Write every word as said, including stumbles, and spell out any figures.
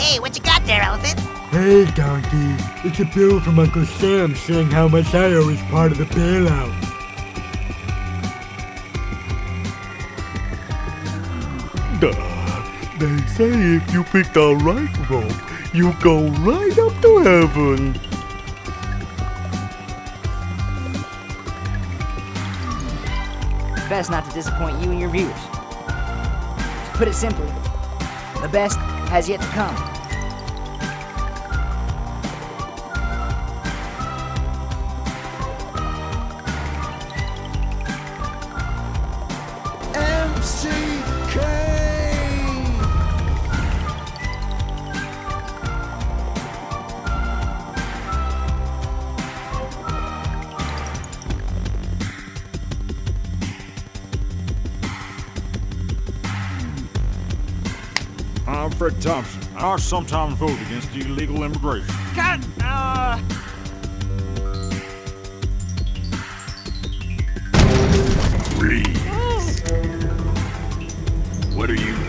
Hey, what you got there, Elephant? Hey, Donkey. It's a bill from Uncle Sam saying how much I owe as part of the bailout. Duh. They say if you pick the right rope, you go right up to heaven. Best not to disappoint you and your viewers. To put it simply, the best has yet to come. M C K! I'm Fred Thompson. I sometimes vote against illegal immigration. God, uh... Freeze. What are you